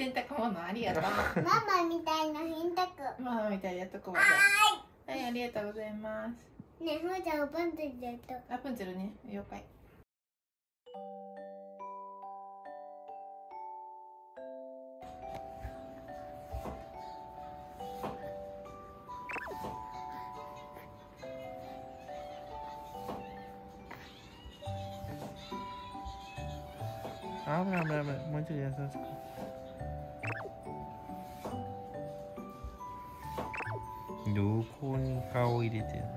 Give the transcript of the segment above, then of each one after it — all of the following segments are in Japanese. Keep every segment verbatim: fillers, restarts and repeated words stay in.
洗濯物ありがとう。 ママみたいな洗濯。 ママみたいなやっとこう。ははいい、ありがとうございます。 ねえ、ふーちゃんおパンツでやっと。 ラプンツェルね、了解。あぶない危ない危ない、もうちょい優しく。どこに顔入れてるの？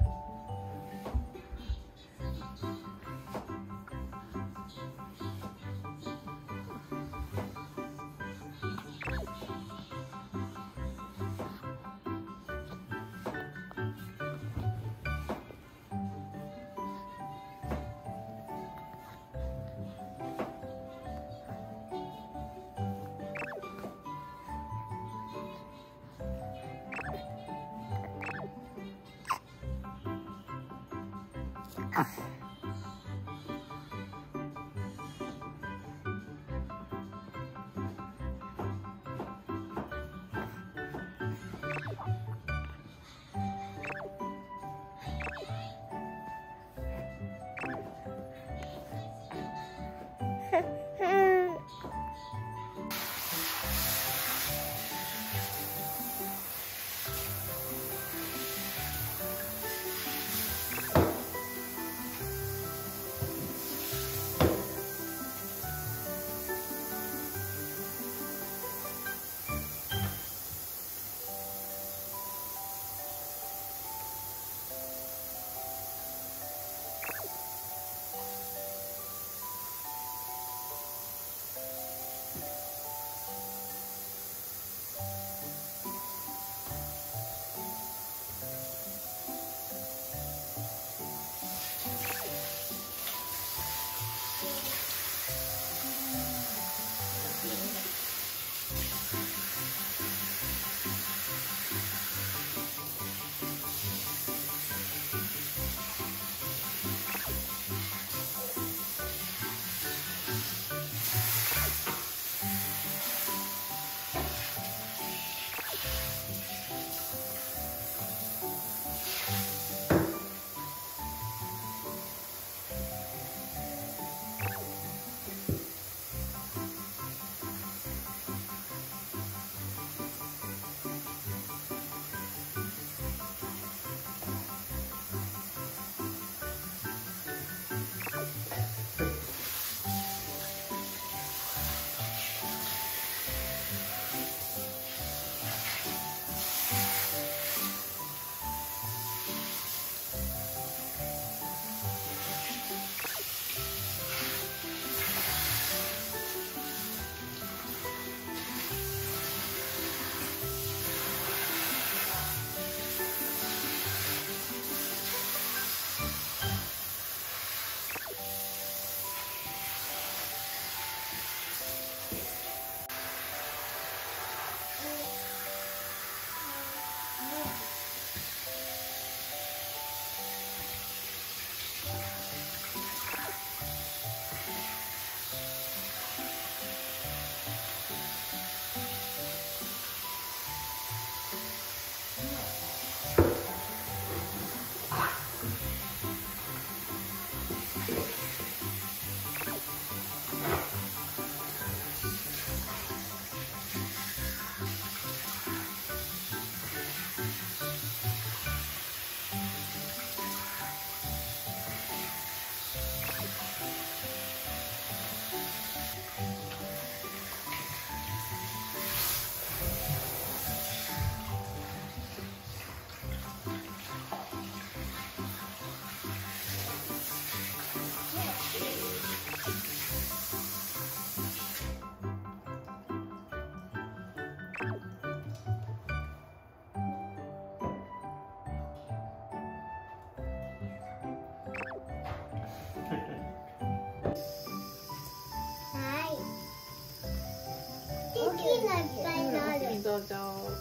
どうぞ。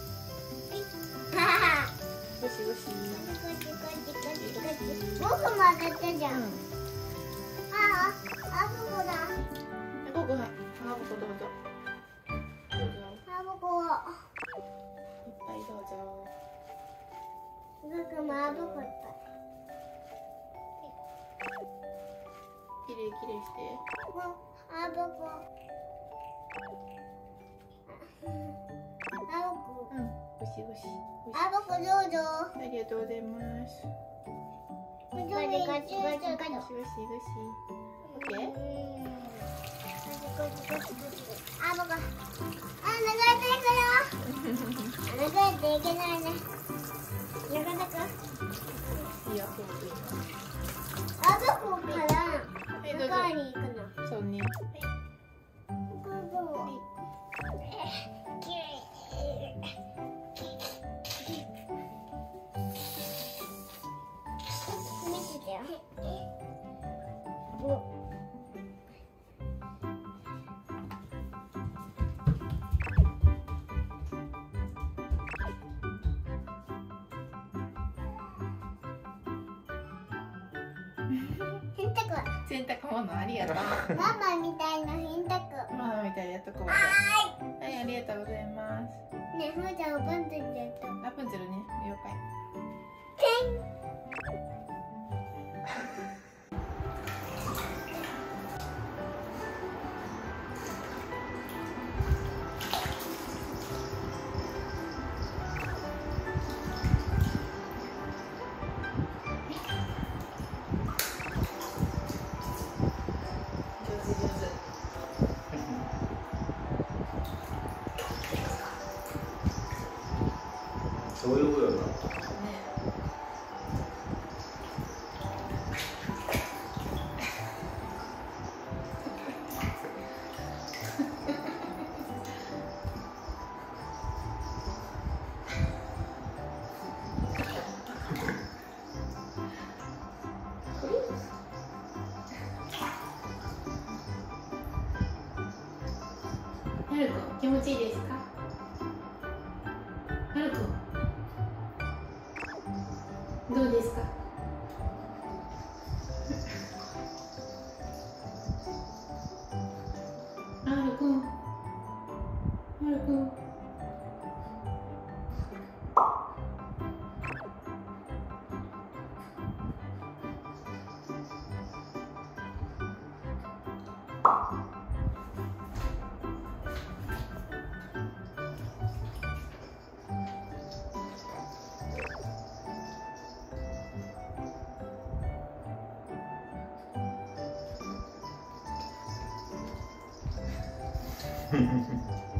ゴシゴシ。 僕も当たったじゃん。ああ、あそこだ。 ここは、あ、ここどうぞ。どうぞ。 いっぱいどうぞ。 僕もあぼこいっきれいきれいして。 ぱい。もうあぼこ。あぼこ。 うん。ごしごし。 あぼこどうぞ。 ありがとうございます。 ガチガチガチガチガチ。 ごしごしごし。オッケー。 あぼこ。あ、流れていくよ。流れていけないね。なかなか。 いいよ、そういいよ。 あぼこからはい、どうぞ。 中に行くの。 そうね。はい。 ここどう？きれい。見ててよ。お。洗濯。 洗濯物ありがとう。 ママみたいな洗濯。 ママみたいにやっとこう。ははい、ありがとうございます。 ーい。ねえ、ふーちゃんおパンツにやった。 ラプンツェルね、了解。上手上手。 そういうことよな。 ね。はるくん、気持ちいいですか？はるくん、どうですか？はるくん、はるくん。 フフフ。